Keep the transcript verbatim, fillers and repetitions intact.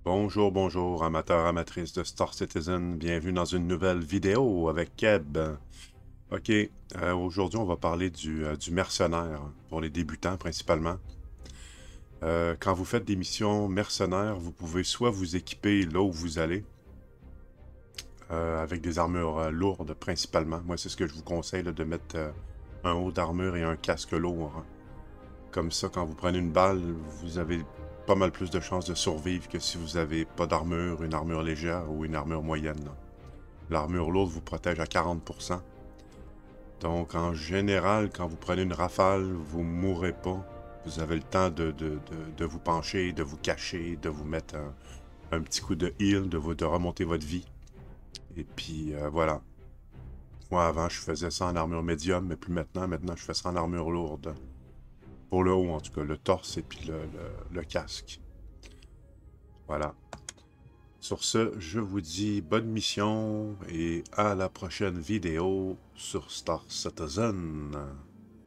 Bonjour, bonjour, amateurs, amatrices de Star Citizen. Bienvenue dans une nouvelle vidéo avec Keb. Ok, euh, aujourd'hui on va parler du, euh, du mercenaire, pour les débutants principalement. Euh, quand vous faites des missions mercenaires, vous pouvez soit vous équiper là où vous allez, euh, avec des armures euh, lourdes principalement. Moi c'est ce que je vous conseille, là, de mettre euh, un haut d'armure et un casque lourd. Comme ça, quand vous prenez une balle, vous avez pas mal plus de chances de survivre que si vous avez pas d'armure, une armure légère ou une armure moyenne. L'armure lourde vous protège à quarante pour cent. Donc, en général, quand vous prenez une rafale, vous mourrez pas. Vous avez le temps de, de, de, de vous pencher, de vous cacher, de vous mettre un, un petit coup de heal, de, vous, de remonter votre vie. Et puis, euh, voilà. Moi, avant, je faisais ça en armure médium, mais plus maintenant. Maintenant, je fais ça en armure lourde. Pour le haut, en tout cas, le torse et puis le, le, le casque. Voilà. Sur ce, je vous dis bonne mission et à la prochaine vidéo sur Star Citizen.